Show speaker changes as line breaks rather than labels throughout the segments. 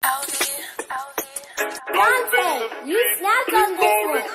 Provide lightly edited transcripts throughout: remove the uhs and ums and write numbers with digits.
Dante, you snapped on this one.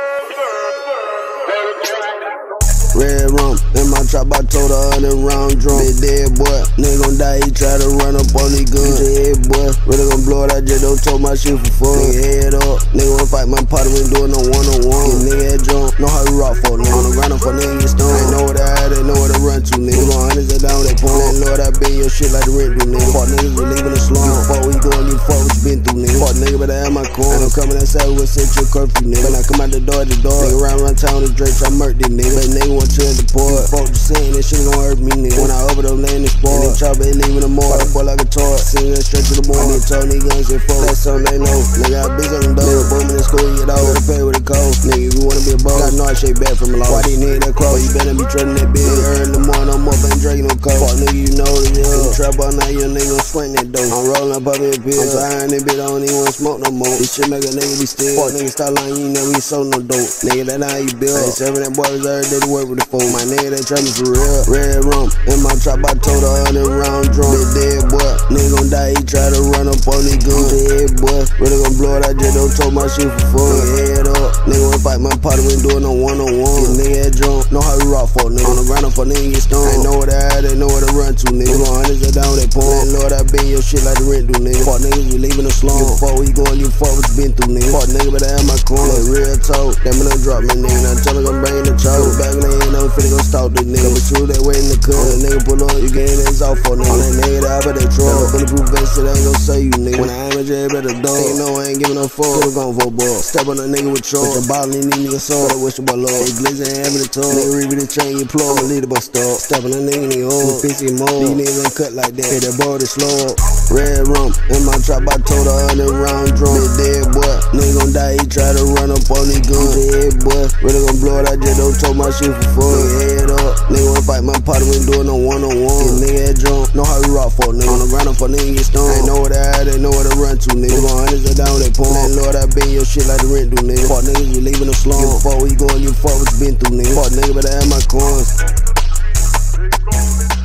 Red rum in my trap, I told her 100 round drum. Big dead boy, nigga gon' die, he try to run up on these guns. Head boy, really gon' blow it, I just don't told my shit for fun. Nigga head up, nigga wanna fight my partner, we doing no one-on-one. Nigga head drunk, know how to rock for nigga. On the ground for nigga get stoned. They know where they at, they know where to run to, nigga. Gon' hundreds they down, they point. Lord, I been your shit like the rent do, nigga. Fuck niggas, we leaving the slum. Fuck where you going, you fuck what you been through, nigga. Fuck nigga, better have my corn. I'm coming outside with central curfew, nigga. When I come out the door, nigga round town with Drake, I murk this nigga. But nigga want to the port. Fuck the scene, that shit gon' hurt me, nigga. When I overdose, they in the sport. And they chop it, leaving the more. Fuck boy like a toy. Singing straight to the morning. Told niggas guns and fuck. That's something they know. Nigga, I bitch on them doors. Nigga, booming in school, you get out. Gotta pay with a cold. Nigga, if you wanna be a boss, got no shake back from a law. Why these niggas that cross? You better be trading that bitch. Nigga, early in the morning, I'm up, ain't drinking no coke. Fuck nigga, you know the deal. In the trap all night, young nigga gon' swing that dope. I'm rolling up in a pill. I'm tired that bitch, I don't even wanna smoke no more. This shit make a nigga be still. Fuck nigga, stop lying, you never sold no dope. Nigga, that how you build. I ain't serving that boy reserve, they to work with the phone. My nigga, they try me for real. Red rum in my trap, I told her 100 round drum. Big dead boy, nigga gon' die, he try to run up on these guns. Head boy, really gon' blow it, I just don't told my shit for fun. Nigga head up, nigga wanna fight my partner, we ain't doing no one-on-one. Nigga head drunk, know how to rock for nigga. On the ground for nigga get stoned. They know where they at, they know where to run to, nigga. Gon' hundreds they down, they point. Lord, I been your shit like the rent do, nigga. Fuck niggas, we leaving the slum. Give a fuck where you going, give a fuck what you been through, nigga. Fuck nigga, better have my corn. Like real talk, that man done drop me, nigga. Now tell her I'm bringing the choke. Back when they ain't no finna gon' stalk this nigga. But you that way in the cut. When a nigga pull up, you getting his off for nigga. On that nigga that out of that truck. Bulletproof vest, shit ain't gon' say you, nigga. When I aim at you, better dog. Ain't no, I ain't giving no fuck. Could've gone for a ball. Step on a nigga with charge. Put your ball in these niggas soul. I wish your boy love. They glizzy and having the tongue. Nigga read me the chain, you plug. I'ma lead the bus stop. Step on a nigga in the hole. Pissy mold. These niggas ain't cut like that. Hit that ball to slow up. Red rum in my trap, I told her 100 round drum. Big dead boy, nigga gon' die, he try to run up on these guns. Head boy, really gon' blow it, I just don't told my shit for fun. Nigga head up, nigga wanna fight my partner, we ain't doing no one-on-one. Nigga head drunk, know how to rock for nigga. On the ground for nigga get stoned. They know where they at, they know where to run to, nigga. Gon' hundreds they down, they point. Lord, I been your shit like the rent do, nigga. Fuck niggas, we leaving the slum. Give a fuck where you going, give a fuck what you been through, nigga. Fuck nigga, better have my coins.